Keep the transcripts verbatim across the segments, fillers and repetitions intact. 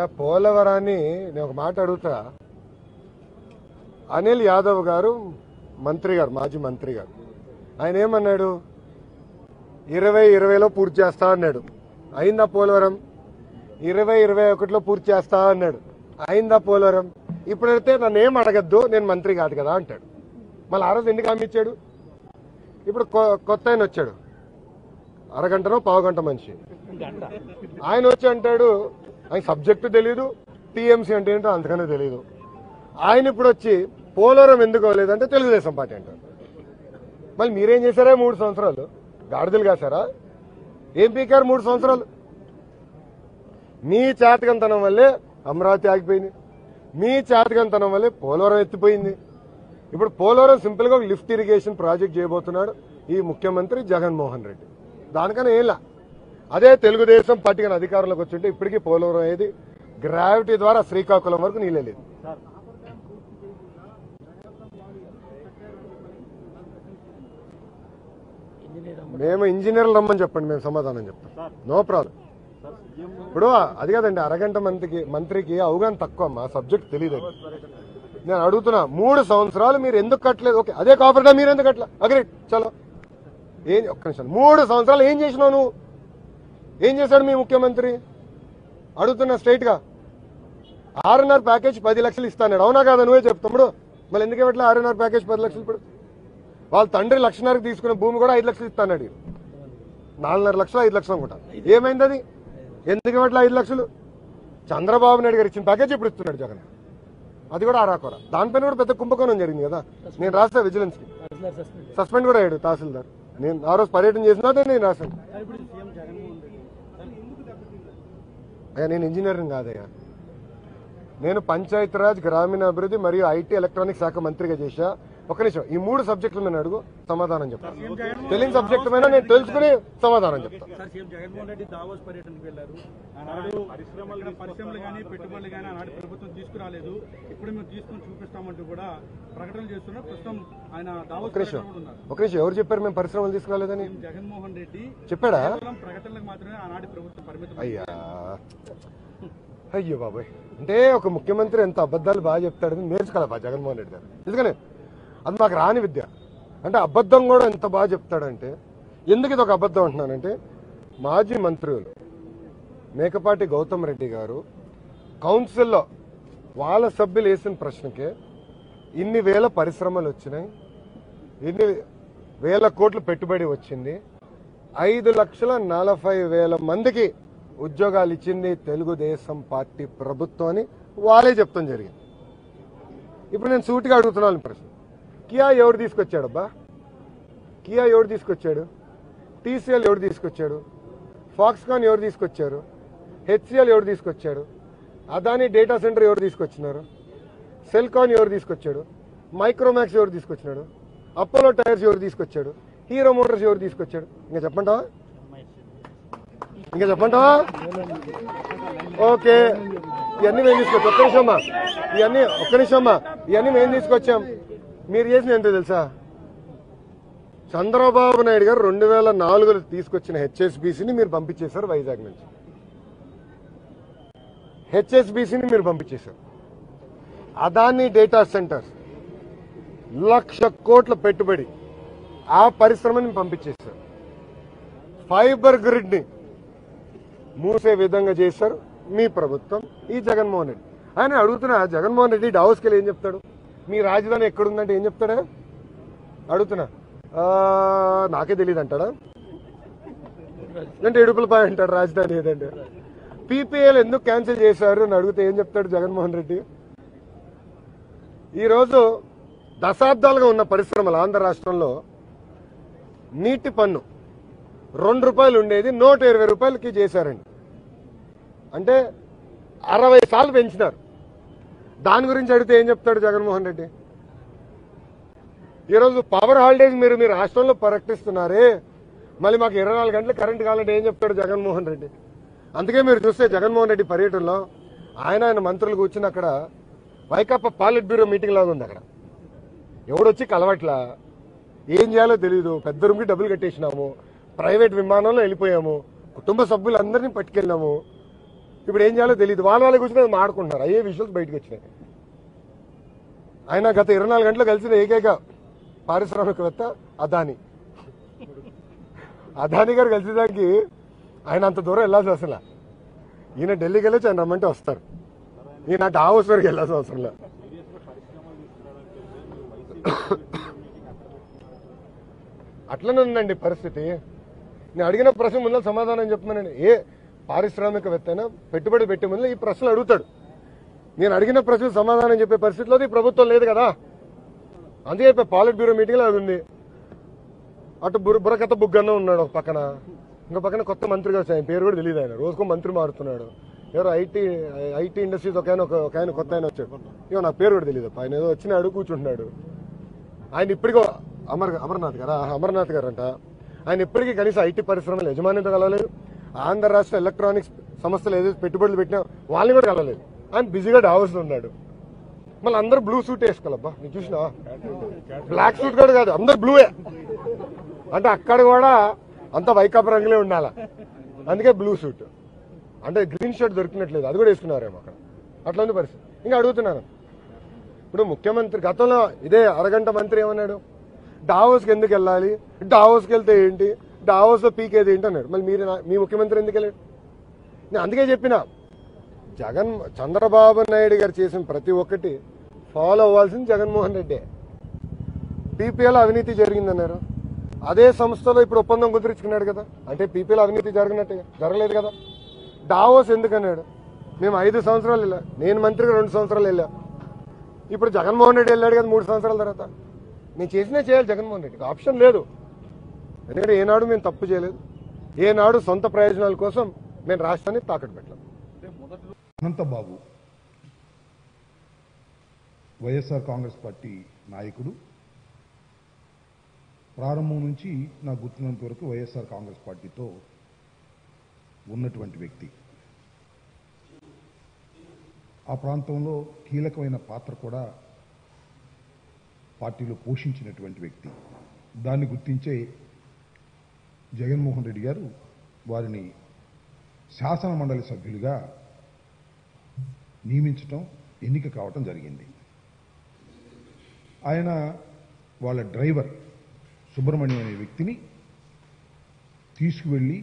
పోలవరాన్ని నేను ఒక మాట అడుగుతా. అనిల్ యాదవ్ గారు మంత్రి గారు, మాజీ మంత్రి గారు, ఆయన ఏమన్నాడు? ఇరవై ఇరవైలో పూర్తి చేస్తా అన్నాడు. అయిందా పోలవరం? ఇరవై ఇరవై ఒకటిలో పూర్తి చేస్తా అన్నాడు. అయిందా పోలవరం? ఇప్పుడైతే నన్ను ఏం అడగద్దు, నేను మంత్రి కాదు కదా అంటాడు. మళ్ళీ ఆ రోజు ఎందుకు హామీ ఇచ్చాడు? ఇప్పుడు కొత్త ఆయన వచ్చాడు, అరగంటనో పావు గంట మనిషి, ఆయన వచ్చి అంటాడు ఆయన సబ్జెక్టు తెలీదు, టీఎంసీ అంటే ఏంటో అంతకనే తెలీదు. ఆయన ఇప్పుడు వచ్చి పోలవరం ఎందుకు అవ్వలేదంటే తెలుగుదేశం పార్టీ అంటారు. మళ్ళీ మీరేం చేశారా మూడు సంవత్సరాలు? గాడిదలు కాశారా? ఏం పీకారు మూడు సంవత్సరాలు? మీ చేతకంతనం వల్లే అమరావతి ఆగిపోయింది, మీ చేతకంతనం వల్లే పోలవరం ఎత్తిపోయింది. ఇప్పుడు పోలవరం సింపుల్ గా ఒక లిఫ్ట్ ఇరిగేషన్ ప్రాజెక్ట్ చేయబోతున్నాడు ఈ ముఖ్యమంత్రి జగన్మోహన్ రెడ్డి. దానికన్నా ఏంలా, అదే తెలుగుదేశం పార్టీ కానీ అధికారంలోకి వచ్చింటే ఇప్పటికీ పోలవరం అయ్యేది. గ్రావిటీ ద్వారా శ్రీకాకుళం వరకు నీళ్ళే లేదు. మేము ఇంజనీర్లు రమ్మని చెప్పండి, మేము సమాధానం చెప్తాం, నో ప్రాబ్లం. ఇప్పుడు అది కాదండి, అరగంట మంత్రికి మంత్రికి అవగాహన తక్కువ, మా సబ్జెక్ట్ తెలియదండి. నేను అడుగుతున్నా, మూడు సంవత్సరాలు మీరు ఎందుకు కట్టలేదు? ఓకే, అదే కాపరేటా మీరు ఎందుకు కట్టలే? అగ్రేట్, చలో. ఏం ఒక్క నిమిషం, మూడు సంవత్సరాలు ఏం చేసినావు నువ్వు? ఏం చేశాడు మీ ముఖ్యమంత్రి? అడుగుతున్నా స్ట్రైట్ గా. ఆర్ఎన్ఆర్ ప్యాకేజ్ పది లక్షలు ఇస్తాడు, అవునా కాదా? నువ్వే చెప్తాడు. మళ్ళీ ఎందుకు ఇవ్వట్లే ఆర్ఎన్ఆర్ ప్యాకేజ్ పది లక్షలు? ఇప్పుడు వాళ్ళ తండ్రి లక్షన్నరకు తీసుకున్న భూమి కూడా ఐదు లక్షలు ఇస్తాడు, నాలుగున్నర లక్షలు ఐదు లక్షలు అనుకుంటా. ఏమైంది అది? ఎందుకు ఇవ్వట్లే ఐదు లక్షలు? చంద్రబాబు నాయుడు గారు ఇచ్చిన ప్యాకేజ్ ఇప్పుడు ఇస్తున్నాడు జగన్, అది కూడా ఆరాకోరా. దానిపైన కూడా పెద్ద కుంభకోణం జరిగింది కదా. నేను రాస్తా విజిలెన్స్ కి, సస్పెండ్ కూడా అయ్యాడు తహసీల్దార్. నేను ఆ రోజు పర్యటన చేసినా నేను రాశాను. అయ్యా నేను ఇంజనీరింగ్ కాదయ్యా, నేను పంచాయతీరాజ్, గ్రామీణాభివృద్ధి మరియు ఐటీ ఎలక్ట్రానిక్ శాఖ మంత్రిగా చేశా. ఒక నిమిషం, ఈ మూడు సబ్జెక్టులు నేను అడుగు, సమాధానం చెప్తాను. తెలియని సబ్జెక్టు మీద నేను తెలుసుకుని సమాధానం చెప్తాను. జగన్మోహన్ రెడ్డి దావోస్ పర్యటనకు వెళ్లారు. ఆనాడు పరిశ్రమలు కానీ పెట్టుబడులు కానీ ఆనాడు ప్రభుత్వం తీసుకురాలేదు, ఇప్పుడు మేము తీసుకుని చూపిస్తామంటూ కూడా ప్రకటనలు చేస్తున్నారు. ప్రస్తుతం ఆయన దావోస్ ఒక నిమిషం, ఎవరు చెప్పారు మేము పరిశ్రమలు తీసుకురాలేదని? జగన్మోహన్ రెడ్డి చెప్పాడా? ప్రకటనలకు మాత్రమే ఆనాటి ప్రభుత్వం పరిమితం. అయ్యా అయ్యో బాబాయ్, అంటే ఒక ముఖ్యమంత్రి ఎంత అబద్ధాలు బాగా చెప్తాడని నేర్చుకోవాలా జగన్మోహన్ రెడ్డి గారు. ఎందుకని అది మాకు రాని విద్య. అంటే అబద్ధం కూడా ఎంత బాగా చెప్తాడంటే, ఎందుకు ఇది ఒక అబద్ధం అంటున్నానంటే, మాజీ మంత్రులు మేకపాటి గౌతమ్ రెడ్డి గారు కౌన్సిల్లో వాళ్ళ సభ్యులు వేసిన ప్రశ్నకే ఇన్ని వేల పరిశ్రమలు వచ్చినాయి, ఇన్ని వేల కోట్లు పెట్టుబడి వచ్చింది, ఐదు లక్షల నలభై వేల మందికి ఉద్యోగాలు ఇచ్చింది తెలుగుదేశం పార్టీ ప్రభుత్వం అని వాళ్ళే చెప్తాం జరిగింది. ఇప్పుడు నేను సూటిగా అడుగుతున్నాను ప్రశ్న, కియా ఎవరు తీసుకొచ్చాడబ్బా? కియా ఎవరు తీసుకొచ్చాడు? టీసీఎల్ ఎవరు తీసుకొచ్చాడు? ఫాక్స్కాన్ ఎవరు తీసుకొచ్చారు? హెచ్సిఎల్ ఎవరు తీసుకొచ్చాడు? అదానీ డేటా సెంటర్ ఎవరు తీసుకొచ్చినారు? సెల్కాన్ ఎవరు తీసుకొచ్చాడు? మైక్రోమాక్స్ ఎవరు తీసుకొచ్చినాడు? అపోలో టైర్స్ ఎవరు తీసుకొచ్చాడు? హీరో మోటార్స్ ఎవరు తీసుకొచ్చాడు? ఇంకా చెప్పంటావా? ఇంకా చెప్పంటావా? ఓకే, ఇవన్నీ మేము తీసుకొచ్చాం. ఒక్క నిమిషమ్మా, ఇవన్నీ ఒక్క నిమిషమ్మా ఇవన్నీ మేము తీసుకొచ్చాం. మీరు చేసిన ఏంటో తెలుసా? చంద్రబాబు నాయుడు గారు రెండు వేల నాలుగులో తీసుకొచ్చిన హెచ్ఎస్బీసీని మీరు పంపించేశారు వైజాగ్ నుంచి. హెచ్ఎస్బీసీని మీరు పంపించేశారు. అదానీ డేటా సెంటర్ లక్ష కోట్ల పెట్టుబడి, ఆ పరిశ్రమని పంపించేశారు. ఫైబర్ గ్రిడ్ ని మూసే విధంగా చేశారు మీ ప్రభుత్వం, ఈ జగన్మోహన్ రెడ్డి. ఆయన అడుగుతున్నా, జగన్మోహన్ రెడ్డి డావోస్కి వెళ్ళి ఏం చెప్తాడు? మీ రాజధాని ఎక్కడుందంటే ఏం చెప్తాడా? అడుగుతున్నా, నాకే తెలియదు అంటాడా? అంటే ఇడుపులపాయ అంటాడు రాజధాని ఏదంటే. పీపీఎల్ ఎందుకు క్యాన్సిల్ చేశారు అని అడిగితే ఏం చెప్తాడు జగన్మోహన్ రెడ్డి? ఈరోజు దశాబ్దాలుగా ఉన్న పరిశ్రమలు ఆంధ్ర రాష్ట్రంలో నీటి పన్ను రెండు రూపాయలు ఉండేది నూట ఇరవై రూపాయలకి చేశారండి. అంటే అరవై సార్లు పెంచినారు. దాని గురించి అడిగితే ఏం చెప్తాడు జగన్మోహన్ రెడ్డి? ఈరోజు పవర్ హాలిడేస్ మీరు మీరు రాష్ట్రంలో ప్రకటిస్తున్నారే, మళ్ళీ మాకు ఇరవై నాలుగు గంటలు కరెంట్ కావాలంటే ఏం చెప్తాడు జగన్మోహన్ రెడ్డి? అందుకే మీరు చూస్తే జగన్మోహన్ రెడ్డి పర్యటనలో ఆయన ఆయన మంత్రులు కూర్చుని అక్కడ వైకాపా పాలిట్ బ్యూరో మీటింగ్ లాగా ఉంది. అక్కడ ఎవడొచ్చి కలవట్లా, ఏం చేయాలో తెలియదు. పెద్ద రూమ్కి డబ్బులు కట్టేసినాము, ప్రైవేట్ విమానంలో వెళ్ళిపోయాము, కుటుంబ సభ్యులందరినీ పట్టుకెళ్ళాము. ఇప్పుడు ఏం చేయాలో తెలియదు. వాళ్ళ వాళ్ళకి కూర్చొని మాడుకుంటున్నారు. అయ్యే విషయాలు బయటకు వచ్చినాయి. ఆయన గత ఇరవై నాలుగు గంటలు కలిసిన ఏకైక పారిశ్రామికవేత్త అదాని. అదాని గారు కలిసేదానికి ఆయన అంత దూరం వెళ్ళాల్సి అసలు. ఈయన ఢిల్లీకి వెళ్ళొచ్చు, ఆయన రమ్మంటే వస్తారు. ఈయన డావోస్ వరకు వెళ్ళాల్సిన అవసరం లేదు. అట్లనే ఉందండి పరిస్థితి. నేను అడిగిన ప్రశ్న ముందు సమాధానం చెప్పమనండి. ఏ పారిశ్రామికవేత్త అయినా పెట్టుబడి పెట్టే ముందు ఈ ప్రశ్నలు అడుగుతాడు. నేను అడిగిన ప్రశ్న సమాధానం చెప్పే పరిస్థితిలో ఈ ప్రభుత్వం లేదు కదా. అందుకే చెప్పే పాలిట్ బ్యూరో మీటింగ్లో అది ఉంది. అటు బుర్ర బుర్రకథ బుగ్గన్న ఉన్నాడు ఒక పక్కన, ఇంకో పక్కన కొత్త మంత్రి గారు, ఆయన పేరు కూడా తెలియదు. ఆయన రోజుకో మంత్రి మారుతున్నాడు. ఎవరో ఐటీ ఐటీ ఇండస్ట్రీస్ ఒక ఆయన ఒక ఆయన కొత్త ఆయన వచ్చాడు. ఇక నాకు పేరు కూడా తెలియదు. ఆయన ఏదో వచ్చినాడు, కూర్చుంటున్నాడు. ఆయన ఇప్పటికో అమర్ అమర్నాథ్ గారా అమర్నాథ్ గారు అంట. ఆయన ఇప్పటికీ కనీసం ఐటీ పరిశ్రమలు యజమానితో కలవలేదు. ఆంధ్ర రాష్ట్ర ఎలక్ట్రానిక్స్ సంస్థలు ఏదైతే పెట్టుబడులు పెట్టినా వాళ్ళని కూడా కలవలేదు. ఆయన బిజీగా డావోస్లో ఉన్నాడు. మళ్ళీ అందరూ బ్లూ సూట్ వేసుకోవాలబ్బా. నేను చూసినా బ్లాక్ సూట్ కూడా కాదు, అందరు బ్లూయే. అంటే అక్కడ కూడా అంత వైకాపా రంగులే ఉండాల, అందుకే బ్లూ సూట్. అంటే గ్రీన్ షర్ట్ దొరికినట్లేదు, అది కూడా వేసుకున్నారేమో అక్కడ. అట్లా ఉంది పరిస్థితి. ఇంకా అడుగుతున్నాను, ఇప్పుడు ముఖ్యమంత్రి గతంలో ఇదే అరగంట మంత్రి ఏమన్నాడు, డావోస్కి ఎందుకు వెళ్ళాలి, డావోస్కి వెళ్తే ఏంటి, డావోస్లో పీకేది ఏంటి అన్నాడు. మళ్ళీ మీరు మీ ముఖ్యమంత్రి ఎందుకు వెళ్ళాడు? నేను అందుకే చెప్పిన, జగన్ చంద్రబాబు నాయుడు గారు చేసిన ప్రతి ఒక్కటి ఫాలో అవ్వాల్సింది జగన్మోహన్ రెడ్డి. పీపీఎల్ అవినీతి జరిగిందన్నారు, అదే సంస్థలో ఇప్పుడు ఒప్పందం కుదిరించుకున్నాడు కదా. అంటే పీపీఎల్ అవినీతి జరగనట్టే జరగలేదు కదా. డావోస్ ఎందుకన్నాడు, మేము ఐదు సంవత్సరాలు వెళ్ళా, నేను మంత్రిగా రెండు సంవత్సరాలు వెళ్ళా. ఇప్పుడు జగన్మోహన్ రెడ్డి వెళ్ళాడు కదా మూడు సంవత్సరాల తర్వాత. నేను చేసినా చేయాలి జగన్మోహన్ రెడ్డికి, ఆప్షన్ లేదు. ఎందుకంటే ఏనాడు మేము తప్పు చేయలేదు, ఏనాడు సొంత ప్రయోజనాల కోసం మేము రాష్ట్రాన్ని తాకట్టు పెట్టలేదు. అనంతబాబు వైఎస్ఆర్ కాంగ్రెస్ పార్టీ నాయకుడు. ప్రారంభం నుంచి నాకు గుర్తున్నంత వరకు వైఎస్ఆర్ కాంగ్రెస్ పార్టీతో ఉన్నటువంటి వ్యక్తి. ఆ ప్రాంతంలో కీలకమైన పాత్ర కూడా పార్టీలో పోషించినటువంటి వ్యక్తి. దాన్ని గుర్తించే జగన్మోహన్ రెడ్డి గారు వారిని శాసన మండలి సభ్యులుగా నియమించటం, ఎన్నిక కావటం జరిగింది. ఆయన వాళ్ళ డ్రైవర్ సుబ్రహ్మణ్యం అనే వ్యక్తిని తీసుకువెళ్ళి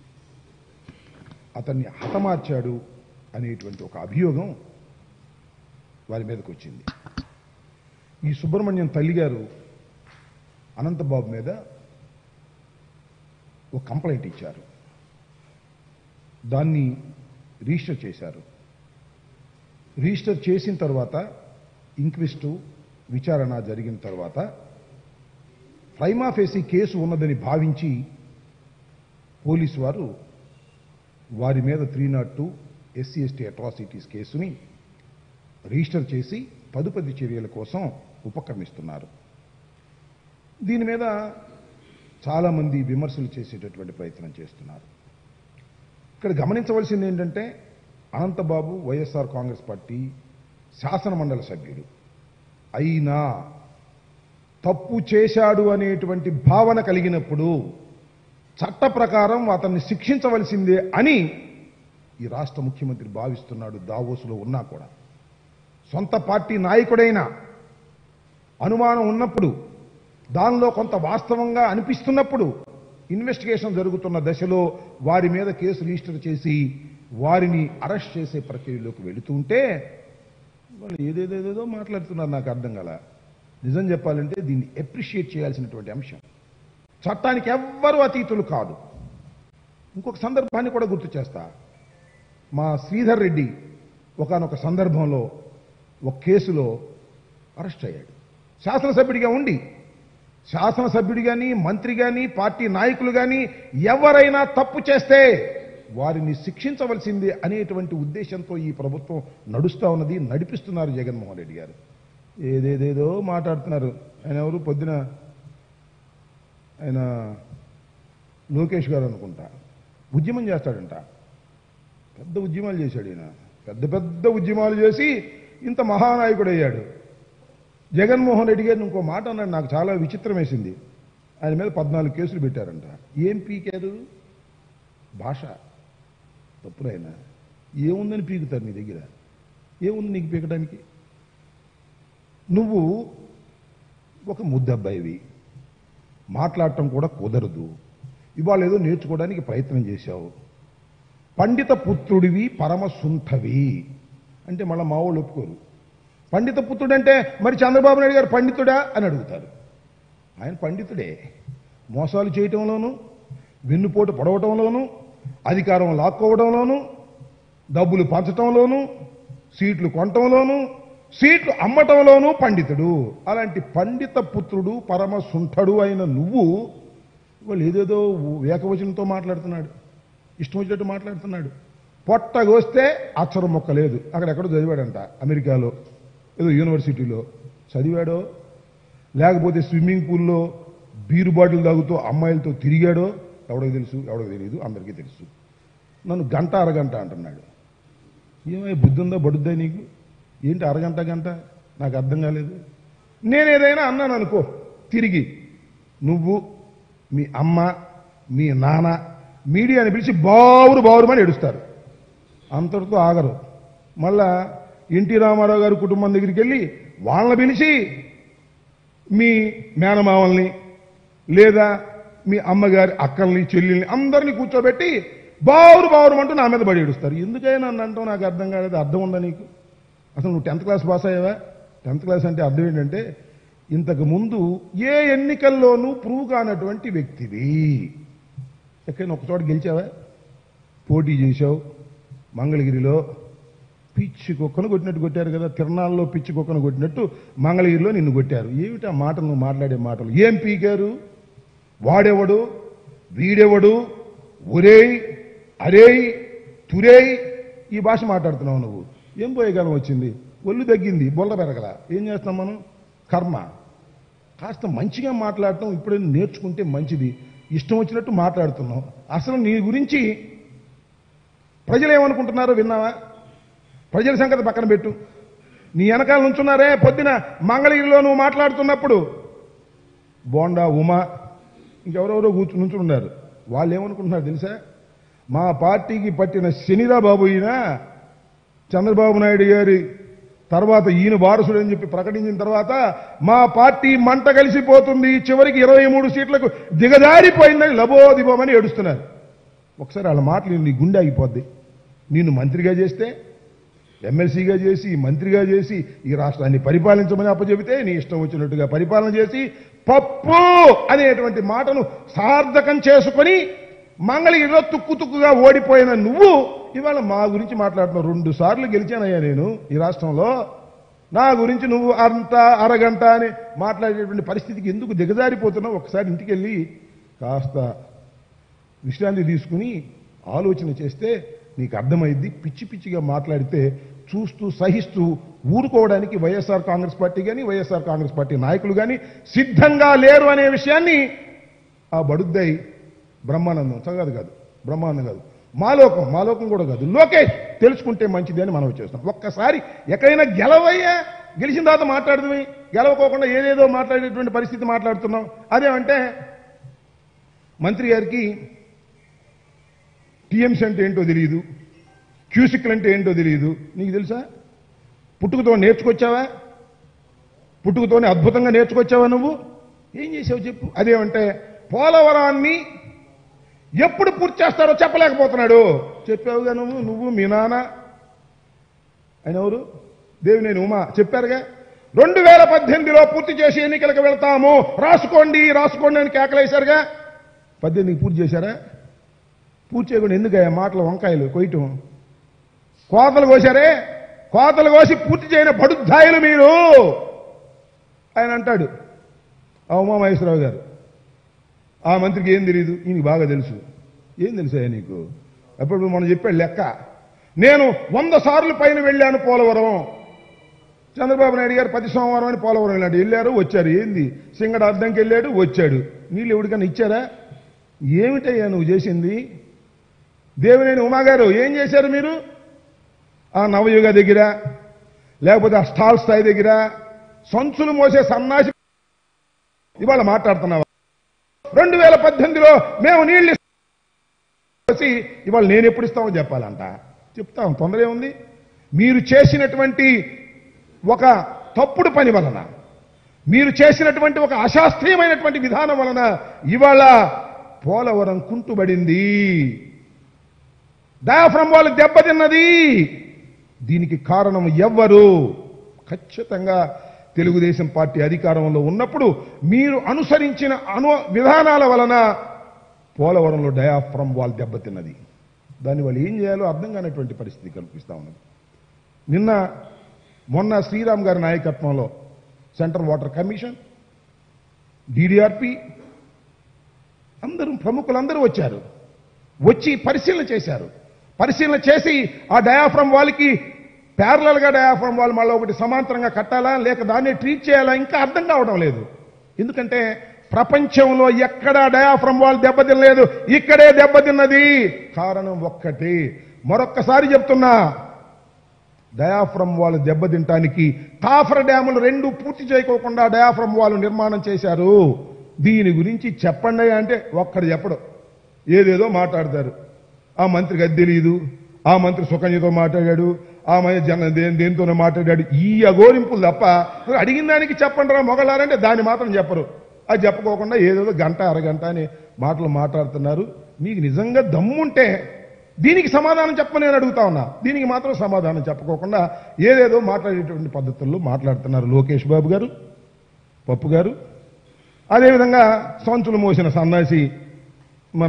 అతన్ని హతమార్చాడు అనేటువంటి ఒక అభియోగం వారి మీదకి వచ్చింది. ఈ సుబ్రహ్మణ్యం తల్లిగారు అనంతబాబు మీద ఒక కంప్లైంట్ ఇచ్చారు. దాన్ని రిజిస్టర్ చేశారు. రిజిస్టర్ చేసిన తర్వాత ఇంక్విస్టు విచారణ జరిగిన తర్వాత ప్రైమా ఫేసీ కేసు ఉన్నదని భావించి పోలీసు వారు వారి మీద three not two SC ST atrocities కేసుని రిజిస్టర్ చేసి తదుపరి చర్యల కోసం ఉపక్రమిస్తున్నారు. దీని మీద చాలామంది విమర్శలు చేసేటటువంటి ప్రయత్నం చేస్తున్నారు. ఇక్కడ గమనించవలసింది ఏంటంటే, అనంతబాబు వైఎస్ఆర్ కాంగ్రెస్ పార్టీ శాసన మండలి సభ్యుడు అయినా తప్పు చేశాడు అనేటువంటి భావన కలిగినప్పుడు చట్ట ప్రకారం అతన్ని శిక్షించవలసిందే అని ఈ రాష్ట్ర ముఖ్యమంత్రి భావిస్తున్నాడు. దావోసులో ఉన్నా కూడా సొంత పార్టీ నాయకుడైన అనుమానం ఉన్నప్పుడు, దానిలో కొంత వాస్తవంగా అనిపిస్తున్నప్పుడు, ఇన్వెస్టిగేషన్ జరుగుతున్న దశలో వారి మీద కేసు రిజిస్టర్ చేసి వారిని అరెస్ట్ చేసే ప్రక్రియలోకి వెళుతుంటే వాళ్ళు ఏదేదేదో మాట్లాడుతున్నారు. నాకు అర్థం కాల. నిజం చెప్పాలంటే దీన్ని అప్రిషియేట్ చేయాల్సినటువంటి అంశం. చట్టానికి ఎవ్వరూ అతీతులు కాదు. ఇంకొక సందర్భాన్ని కూడా గుర్తు చేస్తా. మా శ్రీధర్ రెడ్డి ఒకానొక సందర్భంలో ఒక కేసులో అరెస్ట్ అయ్యాడు. శాసనసభ్యుడిగా ఉండి, శాసనసభ్యుడు కానీ మంత్రి కానీ పార్టీ నాయకులు కానీ ఎవరైనా తప్పు చేస్తే వారిని శిక్షించవలసిందే అనేటువంటి ఉద్దేశంతో ఈ ప్రభుత్వం నడుస్తూ ఉన్నది, నడిపిస్తున్నారు జగన్మోహన్ రెడ్డి గారు. ఏదేదేదో మాట్లాడుతున్నారు. ఆయన ఎవరు, పొద్దున ఆయన లోకేష్ గారు అనుకుంటా ఉద్యమం చేస్తాడంట. పెద్ద ఉద్యమాలు చేశాడు ఈయన, పెద్ద పెద్ద ఉద్యమాలు చేసి ఇంత మహానాయకుడు అయ్యాడు. జగన్మోహన్ రెడ్డి గారిని ఇంకో మాట అన్నాడు, నాకు చాలా విచిత్రం వేసింది. ఆయన మీద పద్నాలుగు కేసులు పెట్టారంట. ఏం పీకారు? భాష తప్పులైనా ఏముందని పీకుతారు నీ దగ్గర? ఏముంది నీకు పీకడానికి? నువ్వు ఒక ముద్దబ్బాయివి, మాట్లాడటం కూడా కుదరదు. ఇవాళ ఏదో నేర్చుకోవడానికి ప్రయత్నం చేశావు. పండిత పుత్రుడివి పరమసుంఠవి అంటే మళ్ళీ మా వాళ్ళు ఒప్పుకోరు. పండిత పుత్రుడంటే మరి చంద్రబాబు నాయుడు గారు పండితుడా అని అడుగుతారు. ఆయన పండితుడే. మోసాలు చేయటంలోనూ, వెన్నుపోటు పొడవటంలోనూ, అధికారం లాక్కోవడంలోనూ, డబ్బులు పంచటంలోనూ, సీట్లు కొనటంలోనూ, సీట్లు అమ్మటంలోనూ పండితుడు. అలాంటి పండిత పుత్రుడు పరమసుంఠడు అయిన నువ్వు వాళ్ళు ఏదేదో ఏకవచనంతో మాట్లాడుతున్నాడు, ఇష్టం వచ్చినట్టు మాట్లాడుతున్నాడు. పొట్టగొస్తే అక్షరం మొక్క లేదు. అక్కడెక్కడో చదివాడంట, అమెరికాలో ఏదో యూనివర్సిటీలో చదివాడో, లేకపోతే స్విమ్మింగ్ పూల్లో బీరు బాటిల్ తాగుతూ అమ్మాయిలతో తిరిగాడో ఎవడో తెలుసు, ఎవడో తెలియదు, అందరికీ తెలుసు. నన్ను గంట అరగంట అంటున్నాడు. ఏమై బుద్ధి ఉందా, బడుద్దా నీకు? ఏంటి అరగంట గంట? నాకు అర్థం కాలేదు. నేనేదైనా అన్నాను అనుకో, తిరిగి నువ్వు, మీ అమ్మ, మీ నాన్న మీడియాని పిలిచి బావురు బావురుమని ఏడుస్తారు. అంతటితో ఆగరు. మళ్ళా ఎన్టీ రామారావు గారి కుటుంబం దగ్గరికి వెళ్ళి వాళ్ళని పిలిచి మీ మేనమావల్ని లేదా మీ అమ్మగారి అక్కల్ని, చెల్లెల్ని అందరినీ కూర్చోబెట్టి బావురు బావురు అంటూ నా మీద పడి ఏడుస్తారు. ఎందుకైనా నన్ను అంటావు? నాకు అర్థం కాలేదు. అర్థం ఉందా నీకు? అసలు నువ్వు టెన్త్ క్లాస్ పాస్ అయ్యావా? టెన్త్ క్లాస్ అంటే అర్థం ఏంటంటే ఇంతకు ముందు ఏ ఎన్నికల్లోనూ ప్రూవ్ కానటువంటి వ్యక్తివి. ఎక్కడైనా ఒకచోట గెలిచావా? పోటీ చేశావు. మంగళగిరిలో పిచ్చి కుక్కను కొట్టినట్టు కొట్టారు కదా, తిరణాల్లో పిచ్చి కుక్కను కొట్టినట్టు మంగళగిరిలో నిన్ను కొట్టారు. ఏమిటి ఆ మాటలు, నువ్వు మాట్లాడే మాటలు? ఏం పీకారు? వాడెవడు, వీడెవడు, ఒరేయ్, అరేయ్, తురేయ్, ఈ భాష మాట్లాడుతున్నావు నువ్వు. ఏం పోయే కాలం వచ్చింది? ఒళ్ళు తగ్గింది, బొల్ల పెరగల. ఏం చేస్తాం మనం? కర్మ. కాస్త మంచిగా మాట్లాడటం ఇప్పుడే నేర్చుకుంటే మంచిది. ఇష్టం వచ్చినట్టు మాట్లాడుతున్నావు. అసలు నీ గురించి ప్రజలు ఏమనుకుంటున్నారో విన్నావా? ప్రజల సంగతి పక్కన పెట్టు. నీ వెనకాల నుంచున్నారే పొద్దున మంగళగిరిలో నువ్వు మాట్లాడుతున్నప్పుడు బోండా ఉమా ఇంకెవరెవరో కూర్చుని నుంచున్నారు. వాళ్ళు ఏమనుకుంటున్నారు తెలుసా? మా పార్టీకి పట్టిన శనిరా బాబు ఈయన, చంద్రబాబు నాయుడు గారి తర్వాత ఈయన వారసుడు అని చెప్పి ప్రకటించిన తర్వాత మా పార్టీ మంట కలిసిపోతుంది, చివరికి ఇరవై మూడు సీట్లకు దిగజారిపోయిందని లబోదిబోమని ఏడుస్తున్నారు. ఒకసారి వాళ్ళ మాటలు నీ గుండె ఆగిపోద్ది. నిన్ను మంత్రిగా చేస్తే, ఎమ్మెల్సీగా చేసి, మంత్రిగా చేసి ఈ రాష్ట్రాన్ని పరిపాలించమని అప్పచెబితే నీ ఇష్టం వచ్చినట్టుగా పరిపాలన చేసి పప్పు అనేటువంటి మాటను సార్థకం చేసుకొని మంగళగిరిలో తుక్కు తుక్కుగా ఓడిపోయిన నువ్వు ఇవాళ మా గురించి మాట్లాడుతున్నావు. రెండు సార్లు గెలిచానయ్యా నేను ఈ రాష్ట్రంలో. నా గురించి నువ్వు అంత అరగంట అని మాట్లాడేటువంటి పరిస్థితికి ఎందుకు దిగజారిపోతున్నావు? ఒకసారి ఇంటికి వెళ్ళి కాస్త విశ్రాంతి తీసుకుని ఆలోచన చేస్తే నీకు అర్థమైద్ది. పిచ్చి పిచ్చిగా మాట్లాడితే చూస్తూ సహిస్తూ ఊరుకోవడానికి వైఎస్ఆర్ కాంగ్రెస్ పార్టీ కానీ వైఎస్ఆర్ కాంగ్రెస్ పార్టీ నాయకులు కానీ సిద్ధంగా లేరు అనే విషయాన్ని ఆ బడుద్దాయి బ్రహ్మానందం చదవదు కాదు, బ్రహ్మానందం కాదు, మాలోకం మాలోకం కూడా కాదు, లోకేష్ తెలుసుకుంటే మంచిది అని మనం చేస్తాం. ఒక్కసారి ఎక్కడైనా గెలవయ్యా, గెలిచిన తర్వాత మాట్లాడుతుంది, గెలవకోకుండా ఏదేదో మాట్లాడేటువంటి పరిస్థితి మాట్లాడుతున్నాం. అదేమంటే మంత్రి గారికి టీఎంసీ అంటే ఏంటో తెలియదు, క్యూసిక్లు అంటే ఏంటో తెలియదు. నీకు తెలుసా? పుట్టుకతో నేర్చుకొచ్చావా? పుట్టుకతోనే అద్భుతంగా నేర్చుకొచ్చావా? నువ్వు ఏం చేసావు చెప్పు. అదేమంటే పోలవరాన్ని ఎప్పుడు పూర్తి చేస్తారో చెప్పలేకపోతున్నాడు. చెప్పావుగా నువ్వు, నువ్వు మీ నాన్న ఆయన ఎవరు, దేవినేని ఉమా చెప్పారుగా, రెండు వేల పద్దెనిమిదిలో పూర్తి చేసి ఎన్నికలకు వెళ్తాము, రాసుకోండి రాసుకోండి అని కేకలేశారుగా. పద్దెనిమిదికి పూర్తి చేశారా? పూర్తి చేయకుండా ఎందుకయ్యా మాటలు వంకాయలు కొయ్యటం? కోతలు కోశారే, కోతలు కోసి పూర్తి చేయని బడుద్దాయిలు మీరు. ఆయన అంటాడు ఆ ఉమామహేశ్వరరావు గారు, ఆ మంత్రికి ఏం తెలియదు, ఈయనకి బాగా తెలుసు. ఏం తెలుసాయా నీకు? అప్పుడు మనం చెప్పాడు లెక్క. నేను వంద సార్లు పైన వెళ్ళాను పోలవరం. చంద్రబాబు నాయుడు గారు ప్రతి సోమవారం అని పోలవరం వెళ్ళాడు, వెళ్ళారు వచ్చారు. ఏంది సింగడ అద్దంకి వెళ్ళాడు వచ్చాడు. నీళ్ళు ఎవరికన్నా ఇచ్చారా? ఏమిటయ్యా నువ్వు చేసింది? దేవినేని ఉమా గారు ఏం చేశారు మీరు? ఆ నవయుగ దగ్గర లేకపోతే ఆ స్టాల్ స్థాయి దగ్గర సంచులు మోసే సన్నాసి ఇవాళ మాట్లాడుతున్నావా? రెండు వేల పద్దెనిమిదిలో మేము నీళ్ళు ఇవాళ నేను ఎప్పుడు ఇస్తామో చెప్పాలంట. చెప్తాం, తొందరే ఉంది. మీరు చేసినటువంటి ఒక తప్పుడు పని వలన, మీరు చేసినటువంటి ఒక అశాస్త్రీయమైనటువంటి విధానం వలన ఇవాళ పోలవరం కుంటుబడింది, డయాఫ్రమ్ వాళ్ళు దెబ్బతిన్నది. దీనికి కారణం ఎవ్వరు? ఖచ్చితంగా తెలుగుదేశం పార్టీ అధికారంలో ఉన్నప్పుడు మీరు అనుసరించిన అను విధానాల వలన పోలవరంలో డయాఫ్రమ్ వాల్ దెబ్బతిన్నది. దాన్ని వాళ్ళు ఏం చేయాలో అర్థం కానటువంటి పరిస్థితి కల్పిస్తా ఉన్నది. నిన్న మొన్న శ్రీరామ్ గారి నాయకత్వంలో సెంట్రల్ వాటర్ కమిషన్, డీడీఆర్పీ అందరూ ప్రముఖులందరూ వచ్చారు, వచ్చి పరిశీలన చేశారు. పరిశీలన చేసి ఆ డయాఫ్రమ్ వాల్కి ప్యారలల్ గా డయాఫ్రమ్ వాల్ మళ్ళీ ఒకటి సమాంతరంగా కట్టాలా లేక దాన్ని ట్రీట్ చేయాలా ఇంకా అర్థం కావడం లేదు. ఎందుకంటే ప్రపంచంలో ఎక్కడా డయాఫ్రమ్ వాల్ దెబ్బతినలేదు, ఇక్కడే దెబ్బతిన్నది. కారణం ఒక్కటి, మరొక్కసారి చెప్తున్నా, డయాఫ్రమ్ వాల్ దెబ్బతింటానికి కాఫర్ డ్యాములు రెండు పూర్తి చేయకోకుండా డయాఫ్రమ్ వాల్ నిర్మాణం చేశారు. దీని గురించి చెప్పండి అంటే ఒక్కడు చెప్పడు, ఏదేదో మాట్లాడతారు. ఆ మంత్రికి అది తెలియదు, ఆ మంత్రి సుకన్యతో మాట్లాడాడు, ఆ మంత్రి జన దేనితోనో మాట్లాడాడు. ఈ అఘోరింపులు తప్ప అడిగిన దానికి చెప్పండి రా మొగలారంటే దాన్ని మాత్రం చెప్పరు. అది చెప్పుకోకుండా ఏదేదో గంట అరగంట అని మాటలు మాట్లాడుతున్నారు. మీకు నిజంగా దమ్ముంటే దీనికి సమాధానం చెప్పని నేను అడుగుతా ఉన్నా. దీనికి మాత్రం సమాధానం చెప్పుకోకుండా ఏదేదో మాట్లాడేటువంటి పద్ధతుల్లో మాట్లాడుతున్నారు లోకేష్ బాబు గారు, పప్పు గారు. అదేవిధంగా సంచులు మోసిన సన్నాసి మన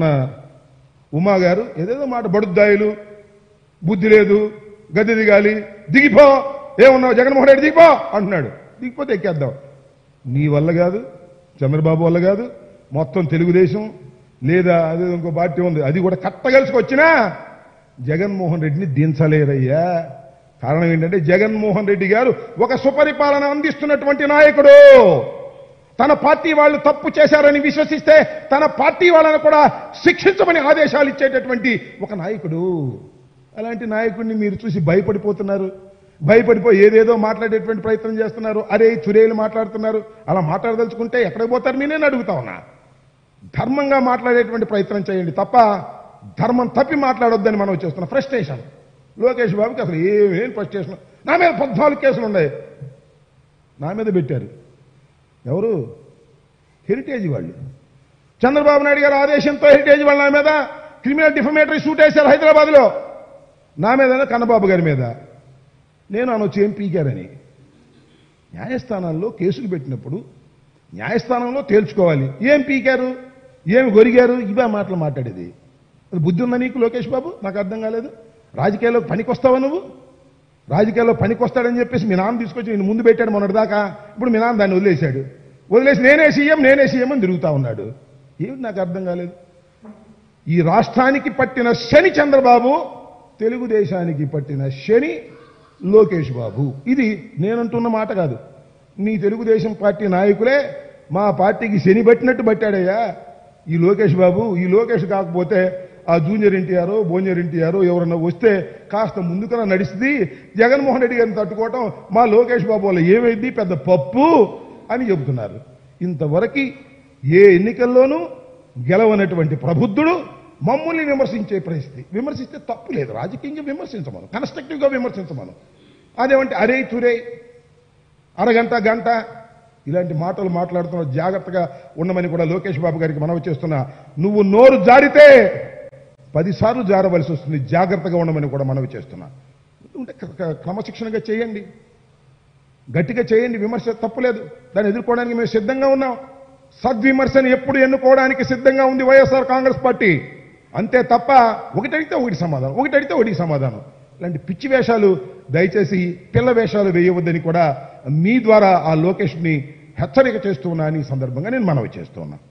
ఉమా గారు ఏదేదో మాట, బడుద్దాయిలు, బుద్ధి లేదు, గద్దె దిగాలి, దిగిపో, ఏమున్నావు జగన్మోహన్ రెడ్డి దిగిపో అంటున్నాడు. దిగిపోతే ఎక్కేద్దాం. నీ వల్ల కాదు, చంద్రబాబు వల్ల కాదు, మొత్తం తెలుగుదేశం లేదా అదే ఇంకో పార్టీ ఉంది, అది కూడా కట్టగలిసికొచ్చినా జగన్మోహన్ రెడ్డిని దించలేరయ్యా. కారణం ఏంటంటే జగన్మోహన్ రెడ్డి గారు ఒక సుపరిపాలన అందిస్తున్నటువంటి నాయకుడు. తన పార్టీ వాళ్ళు తప్పు చేశారని విశ్వసిస్తే తన పార్టీ వాళ్ళను కూడా శిక్షించమని ఆదేశాలు ఇచ్చేటటువంటి ఒక నాయకుడు. అలాంటి నాయకుడిని మీరు చూసి భయపడిపోతున్నారు, భయపడిపోయి ఏదేదో మాట్లాడేటువంటి ప్రయత్నం చేస్తున్నారు. అరే చురేలు మాట్లాడుతున్నారు. అలా మాట్లాడదలుచుకుంటే ఎక్కడికి పోతారు నేనే అడుగుతా ఉన్నా. ధర్మంగా మాట్లాడేటువంటి ప్రయత్నం చేయండి తప్ప ధర్మం తప్పి మాట్లాడొద్దని మనం చేస్తున్నాం. ఫ్రస్ట్రేషన్ లోకేష్ బాబుకి అసలు ఏమేం ఫ్రస్ట్రేషన్. నా మీద పద్నాలుగు కేసులు ఉన్నాయి, నా మీద పెట్టారు. ఎవరు? హెరిటేజ్ వాళ్ళు. చంద్రబాబు నాయుడు గారు ఆదేశంతో హెరిటేజ్ వాళ్ళ నా మీద క్రిమినల్ డిఫమేటరీ సూట్ వేశారు హైదరాబాద్ లో. నా మీద కన్నబాబు గారి మీద. నేను అనొచ్చు ఏం పీకారని. న్యాయస్థానాల్లో కేసులు పెట్టినప్పుడు న్యాయస్థానంలో తేల్చుకోవాలి. ఏం పీకారు, ఏమి గొరిగారు, ఇవే మాటలు మాట్లాడేది. అది బుద్ధి ఉందా నీకు లోకేష్ బాబు? నాకు అర్థం కాలేదు. రాజకీయాల్లో పనికొస్తావా నువ్వు? రాజకీయాల్లో పనికొస్తాడని చెప్పేసి మీ నాన్న తీసుకొచ్చి నేను ముందు పెట్టాడు మొన్నటిదాకా. ఇప్పుడు మీ నాన్న దాన్ని వదిలేశాడు. వదిలేసి నేనే సీఎం నేనే సీఎం అని తిరుగుతా ఉన్నాడు. ఏమిటి నాకు అర్థం కాలేదు. ఈ రాష్ట్రానికి పట్టిన శని చంద్రబాబు, తెలుగుదేశానికి పట్టిన శని లోకేష్ బాబు. ఇది నేనంటున్న మాట కాదు. నీ తెలుగుదేశం పార్టీ నాయకులే మా పార్టీకి శని పట్టినట్టు పట్టాడయ్యా ఈ లోకేష్ బాబు. ఈ లోకేష్ కాకపోతే ఆ జూనియర్ ఎన్టీఆర్ బోనియర్ ఎన్టీఆర్ ఎవరన్నా వస్తే కాస్త ముందుకన్నా నడిస్తుంది. జగన్మోహన్ రెడ్డి గారిని తట్టుకోవటం మా లోకేష్ బాబు వల్ల ఏమైంది పెద్ద పప్పు అని చెబుతున్నారు. ఇంతవరకు ఏ ఎన్నికల్లోనూ గెలవనటువంటి ప్రబుద్ధుడు మమ్మల్ని విమర్శించే పరిస్థితి. విమర్శిస్తే తప్పు లేదు, రాజకీయంగా విమర్శించమను, కన్స్ట్రక్టివ్ గా విమర్శించమను. అదేమంటే అరే తురే అరగంట గంట ఇలాంటి మాటలు మాట్లాడుతున్న జాగ్రత్తగా ఉండమని కూడా లోకేష్ బాబు గారికి మనవి చేస్తున్నా. నువ్వు నోరు జారితే పదిసార్లు జారవలసి వస్తుంది, జాగ్రత్తగా ఉండమని కూడా మనవి చేస్తున్నా. ఉంటే క్రమశిక్షణగా చేయండి, గట్టిగా చేయండి. విమర్శ తప్పులేదు, దాన్ని ఎదుర్కోవడానికి మేము సిద్ధంగా ఉన్నాం. సద్విమర్శను ఎప్పుడు ఎన్నుకోవడానికి సిద్ధంగా ఉంది వైఎస్ఆర్ కాంగ్రెస్ పార్టీ. అంతే తప్ప ఒకటి అడిగితే ఒకటి సమాధానం, ఒకటి అడిగితే ఒకటి సమాధానం. ఇలాంటి పిచ్చి వేషాలు దయచేసి పిల్ల వేషాలు వేయవద్దని కూడా మీ ద్వారా ఆ లోకేష్ని హెచ్చరిక చేస్తూ ఉన్నా. ఈ సందర్భంగా నేను మనవి చేస్తూ ఉన్నా.